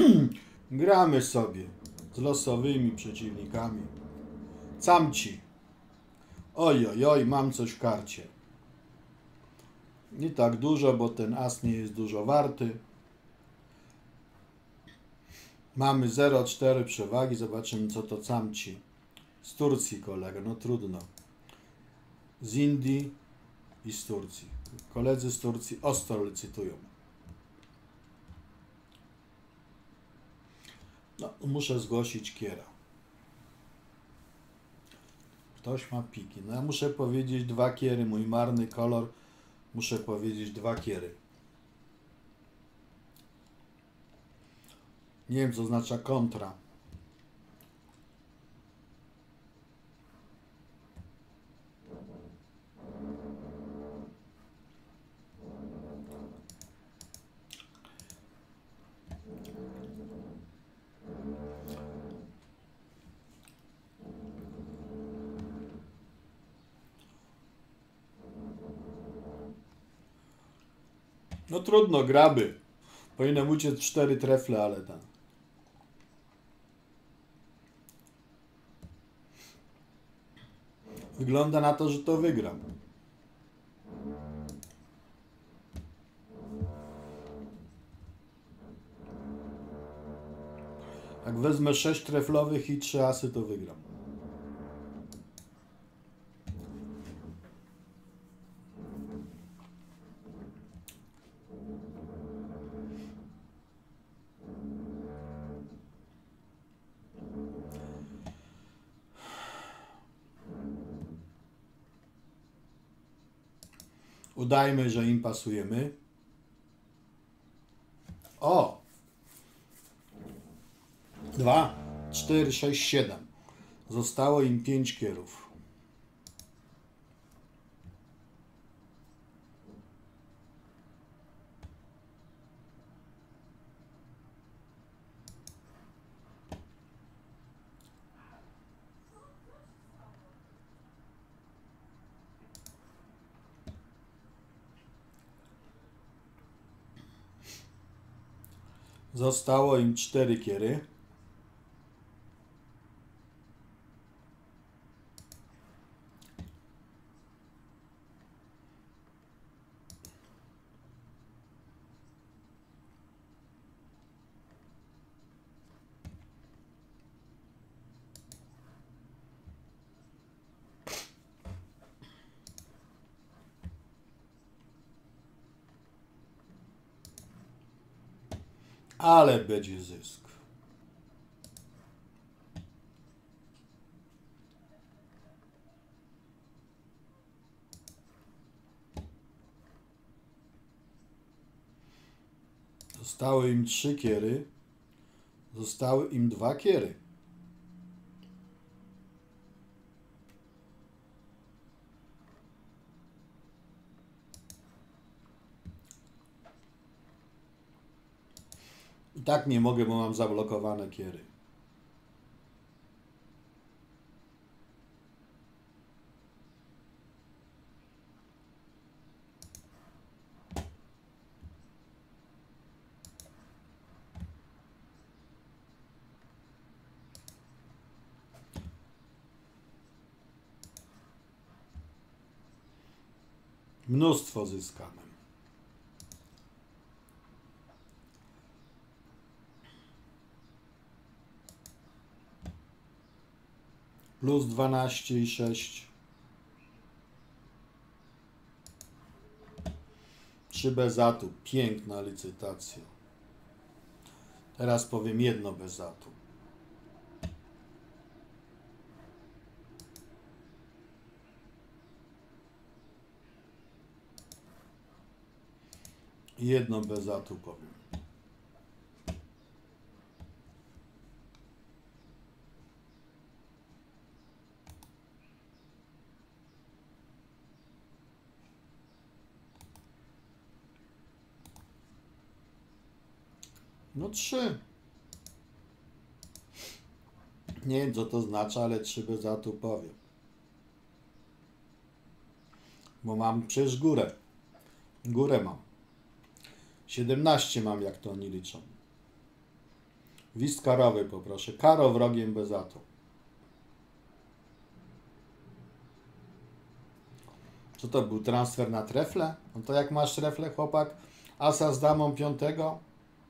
Gramy sobie z losowymi przeciwnikami. Camci. Oj, oj, oj, mam coś w karcie. Nie tak dużo, bo ten as nie jest dużo warty. Mamy 0,4 przewagi. Zobaczymy, co to camci. Z Turcji kolega, no trudno. Z Indii i z Turcji. Koledzy z Turcji ostro licytują. No, muszę zgłosić kiera. Ktoś ma piki. No ja muszę powiedzieć 2 kiery. Mój marny kolor. Muszę powiedzieć 2 kiery. Nie wiem, co oznacza kontra. No trudno, graby. Powinienem uciec 4 trefle, ale tak. Wygląda na to, że to wygram. Jak wezmę 6 treflowych i 3 asy, to wygram. Udajmy, że im pasujemy. O! 2, 4, 6, 7. Zostało im 5 kierów. Zostało im 4 kiery. Ale będzie zysk. Zostały im 3 kiery. Zostały im 2 kiery. I tak nie mogę, bo mam zablokowane kiery. Mnóstwo zyskamy. Plus 12 i 6. 3 bez atu. Piękna licytacja. Teraz powiem jedno bez atu. Jedno bez atu powiem. No 3. Nie wiem, co to znaczy, ale 3 bez atu powiem. Bo mam przecież górę. Górę mam. 17 mam, jak to oni liczą. Wist karowy poproszę. Karo wrogiem bez atu. Co to był transfer na trefle? No to jak masz trefle, chłopak? Asa z damą piątego?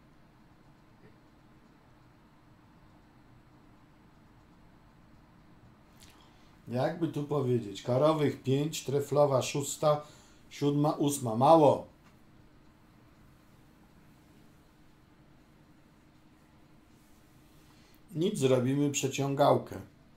Jakby tu powiedzieć? Karowych 5, treflowa 6, 7, 8. Mało. Nic, zrobimy przeciągałkę.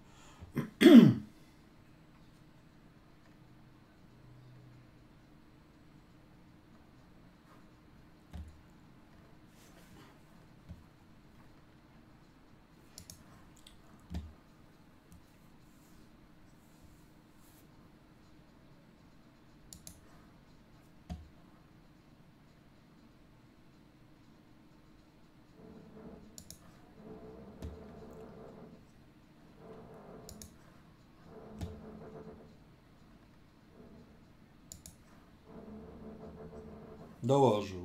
Dołożył.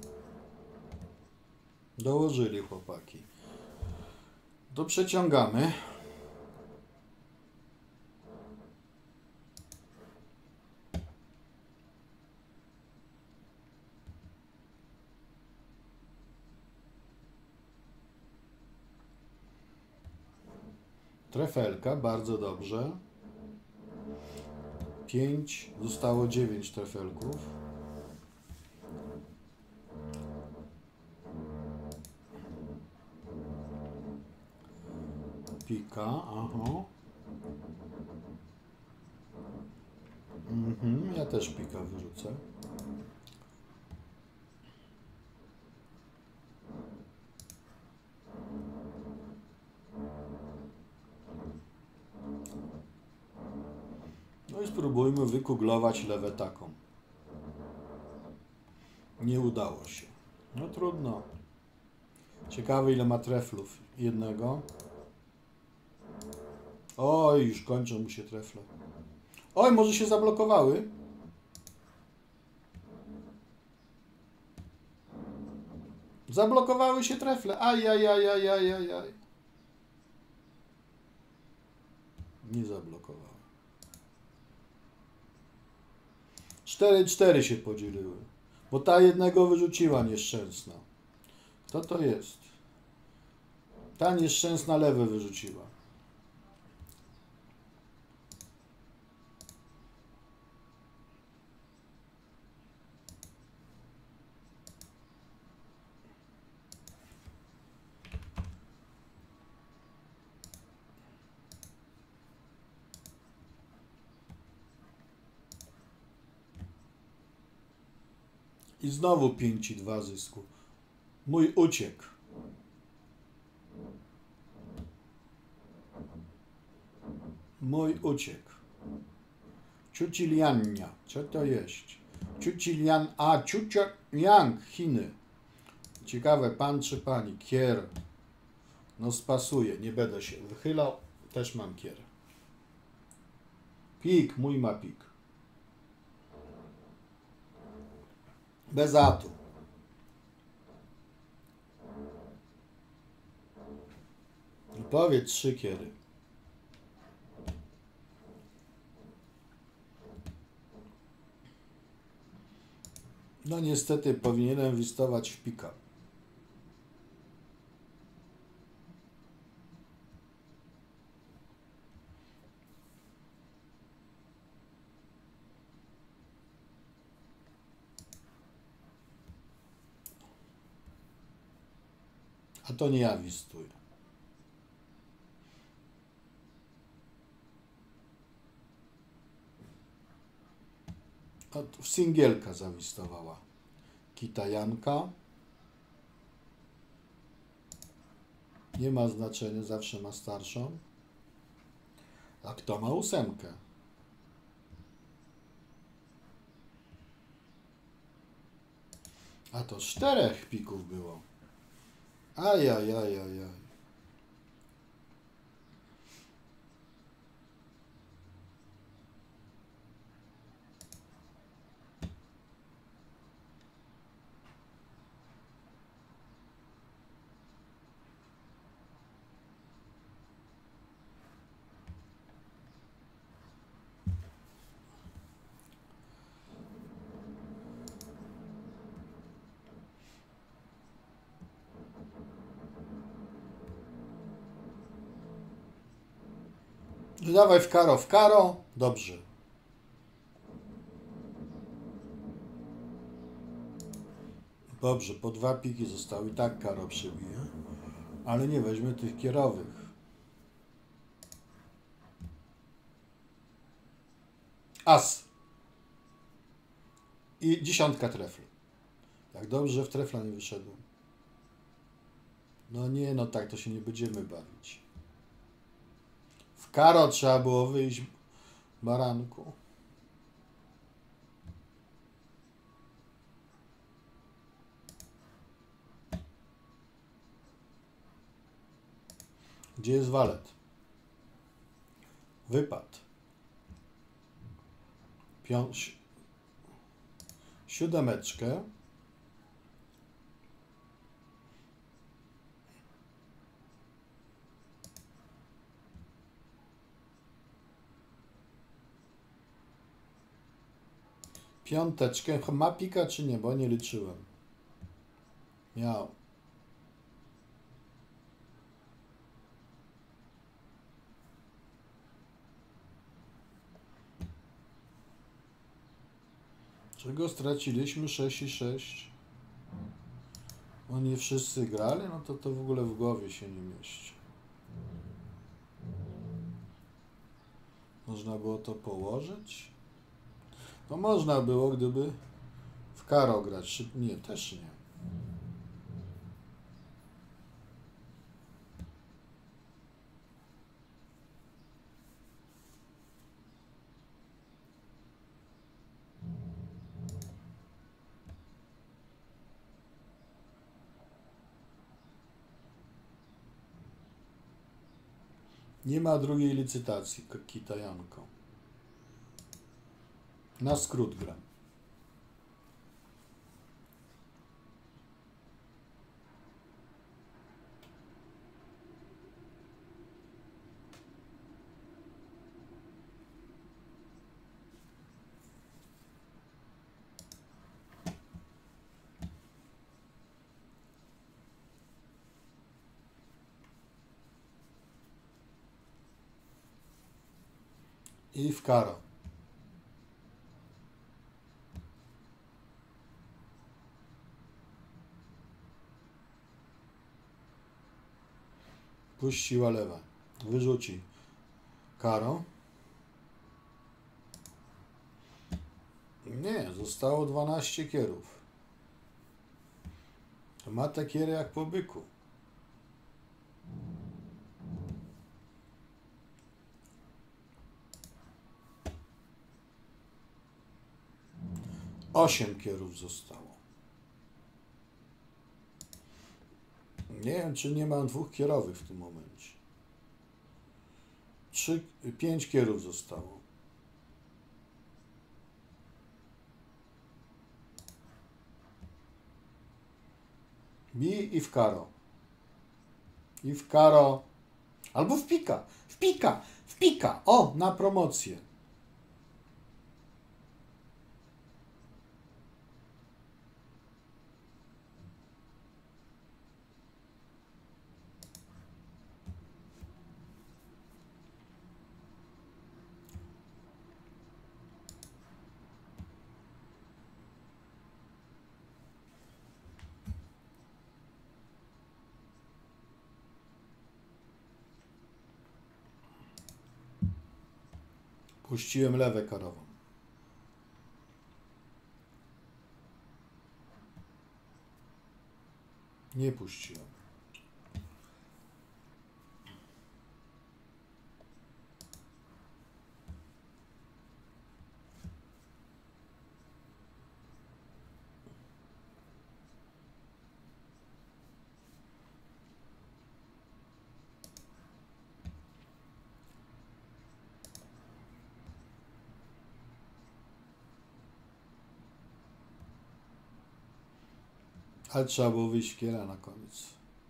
Dołożyli chłopaki. To przeciągamy. Trefelka, bardzo dobrze. 5, zostało 9 trefelków. Pika, aha. Ja też pika wyrzucę. No i spróbujmy wykuglować lewę taką. Nie udało się. No trudno. Ciekawe ile ma treflów. Jednego. Oj, już kończą mu się trefle. Oj, może się zablokowały? Zablokowały się trefle. Ajajajajajajaj. Nie zablokowały. 4-4 się podzieliły. Bo ta jednego wyrzuciła nieszczęsna. Kto to jest? Ta nieszczęsna lewe wyrzuciła. I znowu 5-2 zysku. Mój uciekł. Mój uciekł. Ciuciliania. Co to jest? Ciucilian. A, Ciuciang. Chiny. Ciekawe, pan czy pani? Kier. No spasuje. Nie będę się wychylał. Też mam kier. Pik. Mój ma pik. Bez atu. Powiedz 3 kiery. No niestety powinienem inwestować w pika. A to nie ja wistuję. W singielka zawistowała. Kitajanka. Nie ma znaczenia, zawsze ma starszą. A kto ma 8? A to 4 pików było. Ajajajajaj. Dawaj w karo. Dobrze. Dobrze, po 2 piki zostały. I tak karo przebije. Ale nie weźmy tych kierowych. As. I 10 trefl. Tak dobrze, że w trefla nie wyszedłem. No nie, no tak to się nie będziemy bawić. W karo trzeba było wyjść, baranku. Gdzie jest walet? Wypad. Siódemeczkę. Piąteczkę. Ma pika czy nie? Bo nie liczyłem. Miał. Czego straciliśmy? 6 i 6. Oni wszyscy grali? No to w ogóle w głowie się nie mieści. Można było to położyć? No można było, gdyby w karo grać. Nie, też nie. Nie ma drugiej licytacji, Kitajanko. Na skrót gram. I w karo. Puściła lewa. Wyrzuci. Karo. Nie, zostało 12 kierów. To ma te kiery jak po byku. Osiem kierów zostało. Nie wiem, czy nie mam 2 kierowych w tym momencie. 5 kierów zostało. Bij i w karo. I w karo. Albo w pika. W pika. W pika. O, na promocję. Puściłem lewę karową. Nie puściłem. Ale trzeba było wyjść kiera na koniec.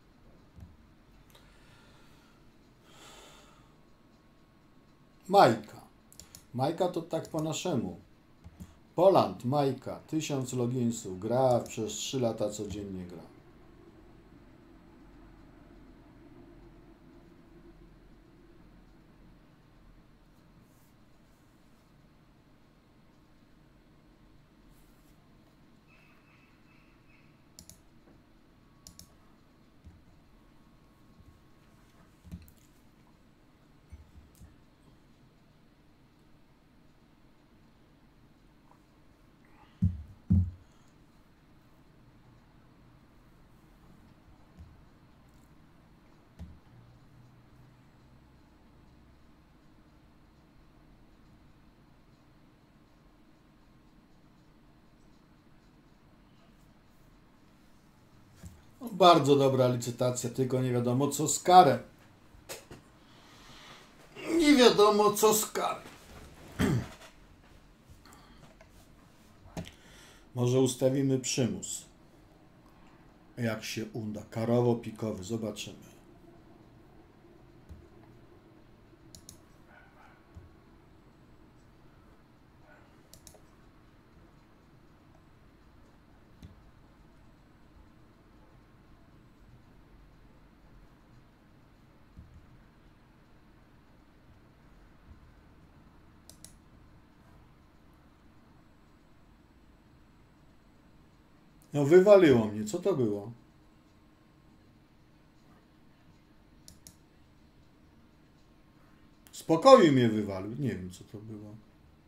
Majka. Majka to tak po naszemu. Poland, Majka, 1000 loginsów. Gra przez 3 lata codziennie gra. Bardzo dobra licytacja, tylko nie wiadomo co z karem. Nie wiadomo co z karem. Może ustawimy przymus. Jak się uda. Karowo-pikowy. Zobaczymy. No wywaliło mnie. Co to było? Z pokoju mnie wywalił. Nie wiem co to było.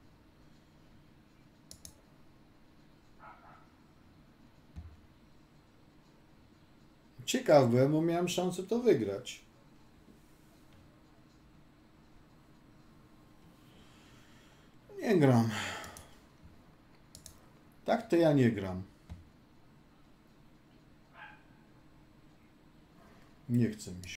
Ciekaw byłem, bo miałem szansę to wygrać. Nie gram. Tak to ja nie gram. Nie chce mi się.